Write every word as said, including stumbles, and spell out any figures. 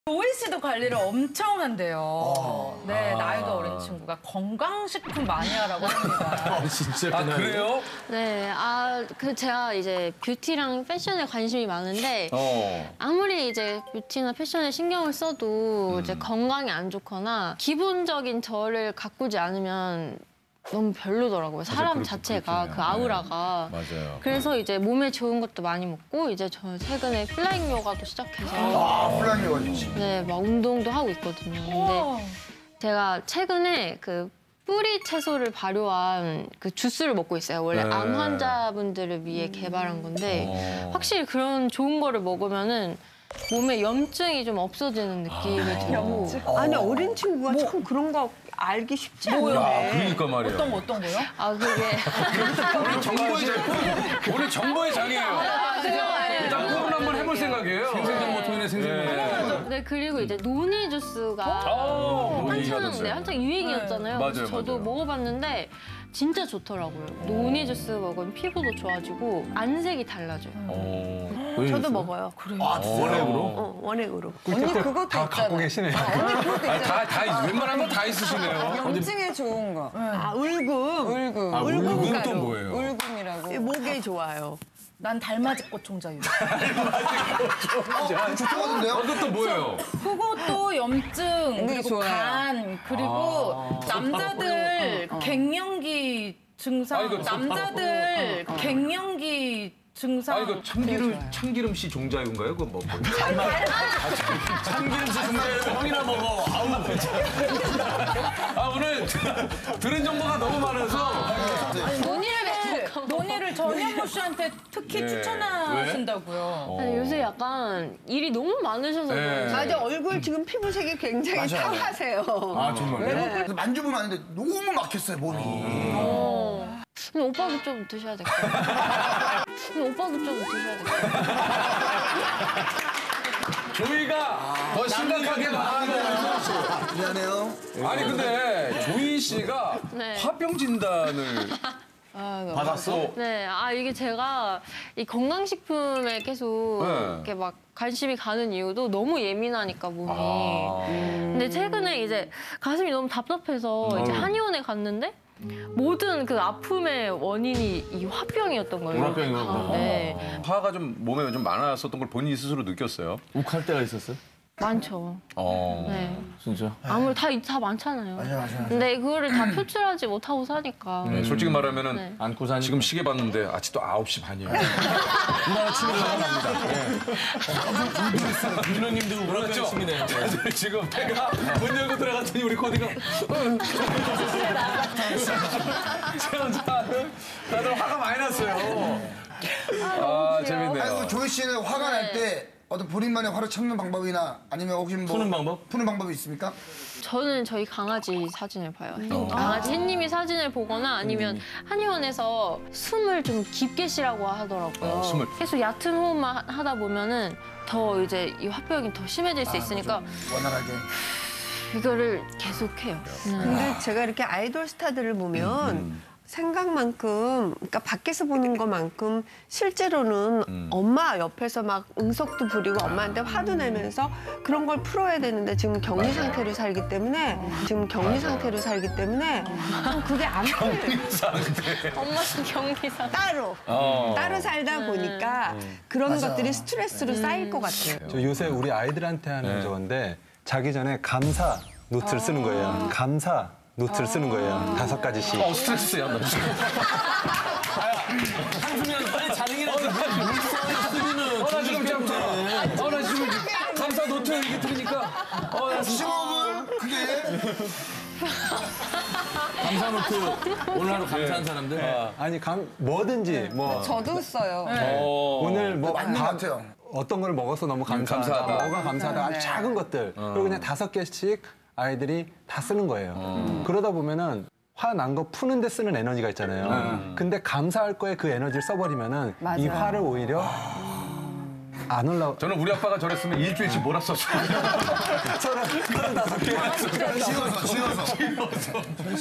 조이 씨도 관리를 엄청 한대요. 어. 네, 아. 나이가 어린 친구가 건강식품 마니아라고 합니다. 아, 진짜. 아, 그래요? 네, 아, 그 제가 이제 뷰티랑 패션에 관심이 많은데 어. 아무리 이제 뷰티나 패션에 신경을 써도 음. 이제 건강이 안 좋거나 기본적인 저를 가꾸지 않으면 너무 별로더라고요. 사람 그렇- 자체가 그렇긴 그 해요. 아우라가. 네, 맞아요. 그래서 이제 몸에 좋은 것도 많이 먹고 이제 저 최근에 플라잉 요가도 시작해서 아, 플라잉 요가 좋지. 네, 막 운동도 하고 있거든요. 근데 우와. 제가 최근에 그 뿌리 채소를 발효한 그 주스를 먹고 있어요. 원래 네. 암 환자분들을 위해 개발한 건데 어. 확실히 그런 좋은 거를 먹으면은 몸에 염증이 좀 없어지는 느낌이 들고 아니 어린 친구가 참 그런 거 알기 쉽지 뭐요? 않은데. 그러니까 말이에요. 어떤 거, 어떤 거요? 아 그게 오늘 정보의 장, 오늘 정보의 장이에요. 일단 그걸 한번 해볼 생각이에요. 생생정보 통일의 생생정보. 네 그리고 이제 노니 주스가 어, 노니 한창 하던데. 네, 한창 유행이었잖아요. 네. 그래서 맞아요, 저도 맞아요. 먹어봤는데 진짜 좋더라고요. 노니 주스 먹으면 피부도 좋아지고 안색이 달라져요. 어. 저도 먹어요. 아, 원액으로? 어, 원액으로. 언니 그것도 다 갖고 계시네요. 언니 그것도 아니, 있잖아. 다, 다, 웬만한 건 다 있으시네요. 염증에 좋은 거. 아, 울금. 울금. 아, 울금은 또 가루. 뭐예요? 울금이라고. 목에 좋아요. 난 달맞이꽃 종자유. 어, 좋다던데요? 어, 그것도 뭐예요? 그것도 염증, 그리고 좋아요. 간, 그리고 남자들 갱년기 증상, 아, 이거 남자들 갱년기 증상. 아, 이거 참기름, 참기름 씨 종자유인가요? 그거 뭐. 뭐. 아, 참기름 씨 종자유 형이나 먹어. 아우. 아, 오늘 들은 정보가 너무 많아서. 논의를, 논의를 전현무 씨한테 특히 네. 추천하신다고요. 아니, 요새 약간 일이 너무 많으셔서 네. 그런지 맞아, 얼굴 지금 피부색이 굉장히 탁하세요. 아, 정말요? 그래서 만져보면 아는데 너무 막혔어요, 몸이. 어. 근데 오빠도 좀 드셔야 될 것 같아요. 근데 오빠도 좀 드셔야 될 것 같아요. 조이가 더 심각하게 말하는 미안해요. 아니 근데 조이 씨가 네. 화병 진단을 아, 받았어. 네, 아 이게 제가 이 건강식품에 계속 네. 이렇게 막 관심이 가는 이유도 너무 예민하니까 몸이. 아. 근데 최근에 이제 가슴이 너무 답답해서 이제 음. 한의원에 갔는데 모든 그 아픔의 원인이 이 화병이었던 거예요. 화병이요? 네, 화가 좀 몸에 좀 많았었던 걸 본인이 스스로 느꼈어요. 욱할 때가 있었어요? 많죠. 어. 네, 진짜? 아무리 다, 다 많잖아요. 맞아, 맞아, 맞아. 근데 그거를 다 표출하지 못하고 사니까. 네, 솔직히 말하면은 네. 안고 사니까. 지금 시계 봤는데 아직도 아홉 시 반이에요. 누나가 침이 나갑니다. 윤호님도 그렇죠? 우라카심이네요. 지금 배가 문 열고 들어갔더니 우리 코디가 지금 다들 다들 화가 많이 났어요. 아, 재밌네요. 아니, 그 조이 씨는 화가 날 때 어떤 본인만의 화를 참는 방법이나 아니면 혹시 뭐 푸는 방법? 푸는 방법이 있습니까? 저는 저희 강아지 사진을 봐요. 강아지 햇님이 사진을 보거나 아니면 한의원에서 숨을 좀 깊게 쉬라고 하더라고요. 어, 숨을. 계속 얕은 호흡만 하- 하다 보면은 더 이제 이 화병이 더 심해질 수 있으니까 원활하게. 이거를 계속해요. 네. 근데 제가 이렇게 아이돌 스타들을 보면 생각만큼, 그러니까 밖에서 보는 것만큼 실제로는 엄마 옆에서 막 응석도 부리고 엄마한테 화도 내면서 그런 걸 풀어야 되는데 지금 격리 상태로 살기 때문에 지금 격리 상태로 살기 때문에 좀 그게 안 풀려요. 엄마는 격리사. 따로. 어. 따로 살다 보니까 그런 것들이 스트레스로 쌓일 것 같아요. 저 요새 우리 아이들한테 하는 네. 저건데 자기 전에 감사 노트를 쓰는 거예요. 감사 노트를 쓰는 거예요. 다섯 가지씩. 어, 스트레스야. 나 지금. 한수면 빨리 자능이라도 어, 나 지금 참. 어, 나 지금 감사 노트 얘기 들으니까. 어, 나 지금. 심호흡을 그게 감사 노트 오늘 하루 감사한 사람들. 아니 감 뭐든지 뭐 저도 써요. 어. 오늘 뭐 맞는 것 밥- 같아요. 어떤 걸 먹어서 너무 감사하다, 감사하다. 뭐가 감사하다, 아주 작은 것들. 그리고 그냥 다섯 개씩 아이들이 다 쓰는 거예요. 그러다 보면은 화 난 거 푸는데 쓰는 에너지가 있잖아요. 근데 감사할 거에 그 에너지를 써버리면은 이 맞아요. 화를 오히려 안 올라. 저는 우리 아빠가 저랬으면 일주일씩 몰았었어요. 서른 서른 다섯 개. 지어서, 지어서.